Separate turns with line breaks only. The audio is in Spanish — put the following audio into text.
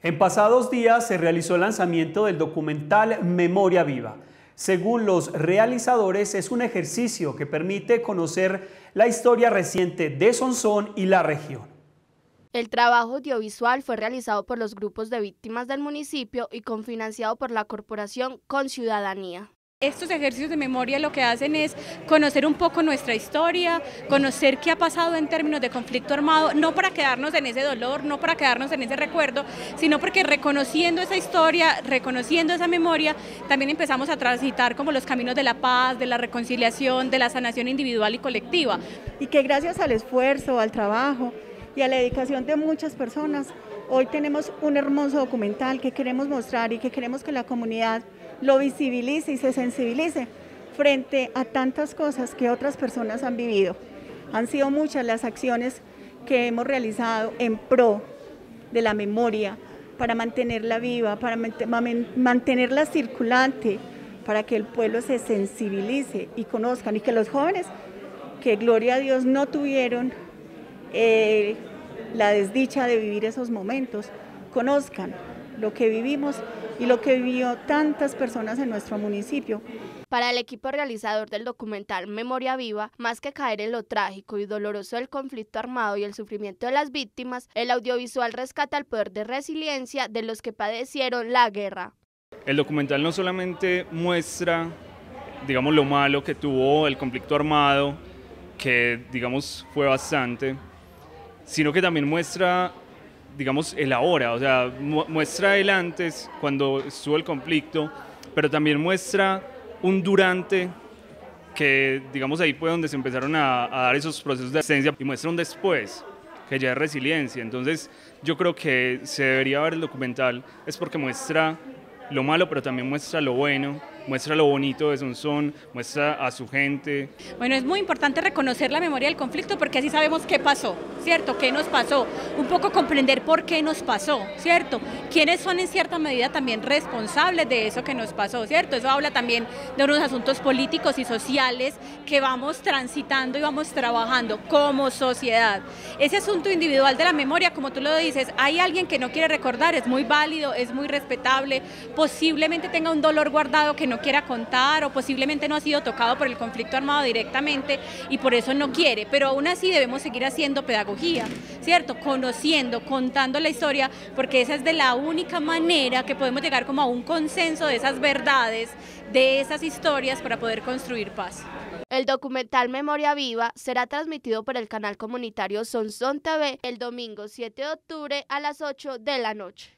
En pasados días se realizó el lanzamiento del documental Memoria Viva. Según los realizadores, es un ejercicio que permite conocer la historia reciente de Sonsón y la región.
El trabajo audiovisual fue realizado por los grupos de víctimas del municipio y cofinanciado por la corporación Conciudadanía.
Estos ejercicios de memoria lo que hacen es conocer un poco nuestra historia, conocer qué ha pasado en términos de conflicto armado, no para quedarnos en ese dolor, no para quedarnos en ese recuerdo, sino porque reconociendo esa historia, reconociendo esa memoria, también empezamos a transitar como los caminos de la paz, de la reconciliación, de la sanación individual y colectiva.
Y que gracias al esfuerzo, al trabajo y a la dedicación de muchas personas, hoy tenemos un hermoso documental que queremos mostrar y que queremos que la comunidad lo visibilice y se sensibilice frente a tantas cosas que otras personas han vivido. Han sido muchas las acciones que hemos realizado en pro de la memoria, para mantenerla viva, para mantenerla circulante, para que el pueblo se sensibilice y conozcan, y que los jóvenes, que gloria a Dios no tuvieron la desdicha de vivir esos momentos, conozcan lo que vivimos y lo que vivió tantas personas en nuestro municipio.
Para el equipo realizador del documental Memoria Viva, más que caer en lo trágico y doloroso del conflicto armado y el sufrimiento de las víctimas, el audiovisual rescata el poder de resiliencia de los que padecieron la guerra.
El documental no solamente muestra, digamos, lo malo que tuvo el conflicto armado, que, digamos, fue bastante, sino que también muestra, digamos, el ahora, o sea, muestra el antes, cuando estuvo el conflicto, pero también muestra un durante, que, digamos, ahí fue donde se empezaron a dar esos procesos de asistencia, y muestra un después, que ya es resiliencia. Entonces, yo creo que se debería ver el documental, es porque muestra lo malo, pero también muestra lo bueno, muestra lo bonito de Sonsón, muestra a su gente.
Bueno, es muy importante reconocer la memoria del conflicto porque así sabemos qué pasó, ¿cierto? ¿Qué nos pasó? Un poco comprender por qué nos pasó, ¿cierto? ¿Quiénes son en cierta medida también responsables de eso que nos pasó, ¿cierto? Eso habla también de unos asuntos políticos y sociales que vamos transitando y vamos trabajando como sociedad. Ese asunto individual de la memoria, como tú lo dices, hay alguien que no quiere recordar, es muy válido, es muy respetable, posiblemente tenga un dolor guardado que no quiera contar o posiblemente no ha sido tocado por el conflicto armado directamente y por eso no quiere, pero aún así debemos seguir haciendo pedagogía, ¿cierto? Conociendo, contando la historia, porque esa es de la única manera que podemos llegar como a un consenso de esas verdades, de esas historias para poder construir paz.
El documental Memoria Viva será transmitido por el canal comunitario Sonsón TV el domingo 7 de octubre a las 8 de la noche.